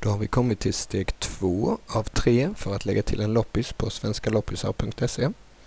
Då har vi kommit till steg 2 av 3 för att lägga till en loppis på svenskaloppisar.se.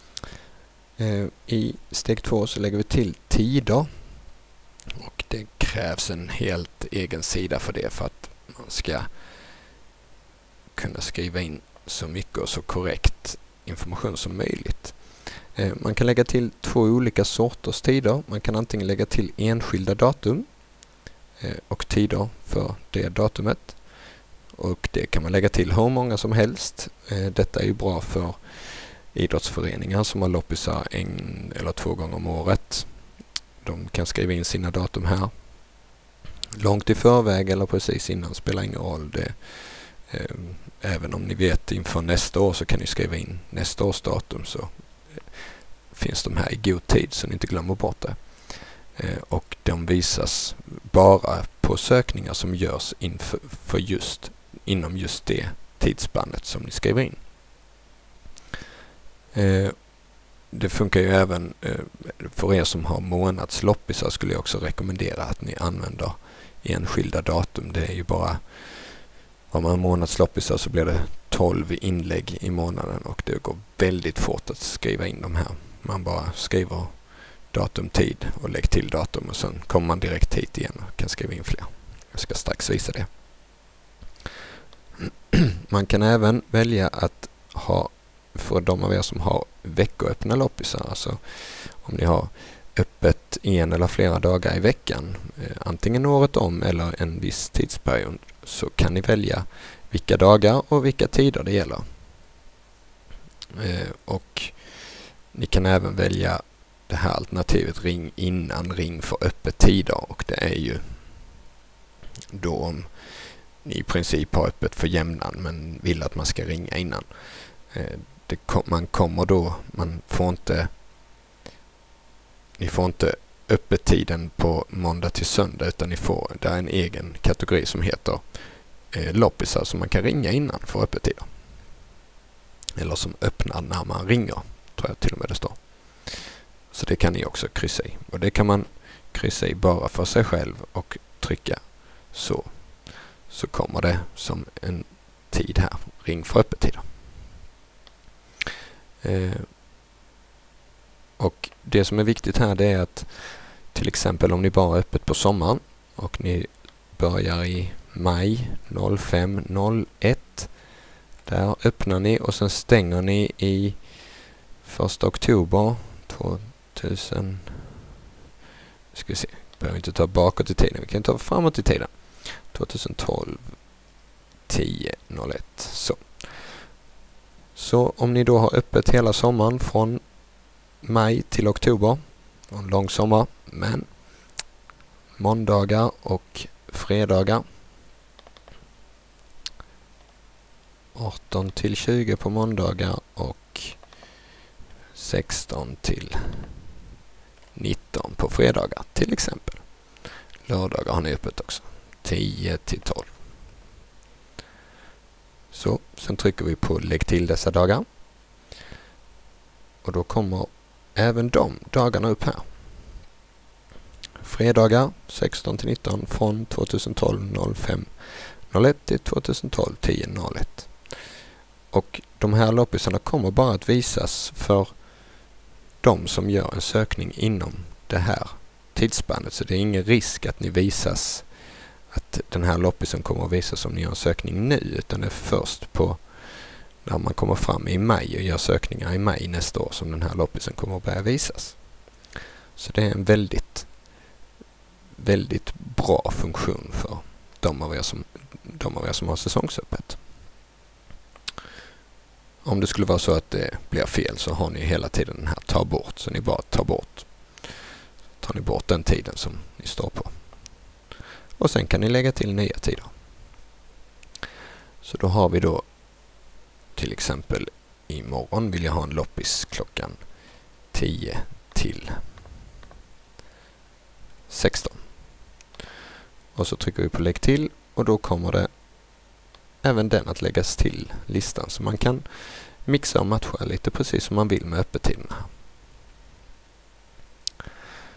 I steg 2 så lägger vi till tider, och det krävs en helt egen sida för det, för att man ska kunna skriva in så mycket och så korrekt information som möjligt. Man kan lägga till 2 olika sorters tider. Man kan antingen lägga till enskilda datum och tider för det datumet. Och det kan man lägga till hur många som helst. Detta är ju bra för idrottsföreningar som har loppisar 1 eller 2 gånger om året. De kan skriva in sina datum här långt i förväg eller precis innan, spelar ingen roll. Även om ni vet inför nästa år så kan ni skriva in nästa års datum, så finns de här i god tid så ni inte glömmer bort det. Och de visas bara på sökningar som görs inom just det tidsspannet som ni skriver in. Det funkar ju även för er som har månadsloppisar. Skulle jag också rekommendera att ni använder enskilda datum. Det är ju bara, om man har månadsloppisar så blir det 12 inlägg i månaden och det går väldigt fort att skriva in de här. Man bara skriver datum, tid och lägg till datum och sen kommer man direkt hit igen och kan skriva in fler. Jag ska strax visa det. Man kan även välja att ha, för de av er som har veckoöppna loppisar, alltså om ni har öppet 1 eller flera dagar i veckan, antingen året om eller en viss tidsperiod, så kan ni välja vilka dagar och vilka tider det gäller. Och ni kan även välja det här alternativet ring innan, ring för öppet tider, och det är ju då om ni i princip har öppet för jämnan men vill att man ska ringa innan. Ni får inte öppettiden på måndag till söndag, utan ni får där en egen kategori som heter loppisar som man kan ringa innan för öppettider. Eller som öppnar när man ringer, tror jag till och med det står. Så det kan ni också kryssa i. Och det kan man kryssa i bara för sig själv och trycka så kommer det som en tid här. Ring för öppettider. Och det som är viktigt här, det är att till exempel om ni bara har öppet på sommaren och ni börjar i maj 05.01, där öppnar ni och sen stänger ni i 1 oktober 2000. Ska vi se, behöver inte ta bakåt i tiden, vi kan ta framåt i tiden. 2012 10.01. Så om ni då har öppet hela sommaren från maj till oktober, en lång sommar, men måndagar och fredagar 18 till 20 på måndagar och 16 till 19 på fredagar till exempel. Lördagar har ni öppet också, 10 till 12. Så, sen trycker vi på lägg till dessa dagar. Och då kommer även de dagarna upp här. Fredagar 16 till 19 från 2012 05.01 till 2012 10.01. Och de här loppisarna kommer bara att visas för de som gör en sökning inom det här tidsspannet. Så det är ingen risk att ni visas, att den här loppisen kommer att visas om ni gör en sökning nu, utan det är först på när man kommer fram i maj och gör sökningar i maj nästa år som den här loppisen kommer att börja visas. Så det är en väldigt, väldigt bra funktion för de av er som har säsongsöppet. Om det skulle vara så att det blir fel så har ni hela tiden den här ta bort, så ni bara tar ni bort den tiden som ni står på. Och sen kan ni lägga till nya tider. Så då har vi då till exempel imorgon vill jag ha en loppis klockan 10 till 16. Och så trycker vi på lägg till och då kommer det även den att läggas till listan. Så man kan mixa och matcha lite precis som man vill med öppettiderna.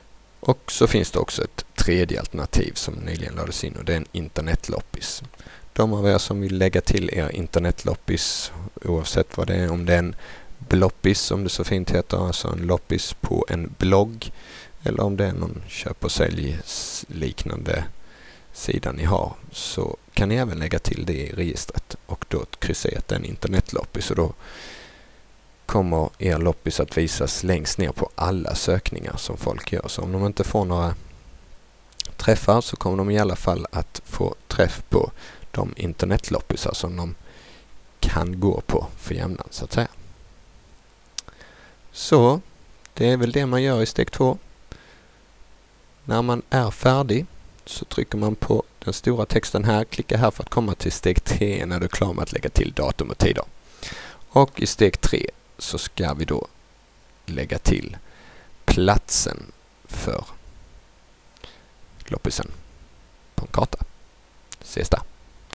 Och så finns det också ett tredje alternativ som nyligen lades in, och det är en internetloppis. de av er som vill lägga till er internetloppis, oavsett vad det är, om det är en bloppis som det så fint heter, alltså en loppis på en blogg, eller om det är någon köp- och sälj liknande sida ni har, så kan ni även lägga till det i registret och då kryssa i att det är en internetloppis, och då kommer er loppis att visas längst ner på alla sökningar som folk gör. Så om de inte får några träffar så kommer de i alla fall att få träff på de internetloppisar som de kan gå på för jämnan, så att säga. Så det är väl det man gör i steg 2. När man är färdig så trycker man på den stora texten här, klickar här för att komma till steg 3 när du är klar med att lägga till datum och tider. Och i steg 3 så ska vi då lägga till platsen för loppisen på en karta. Ses där.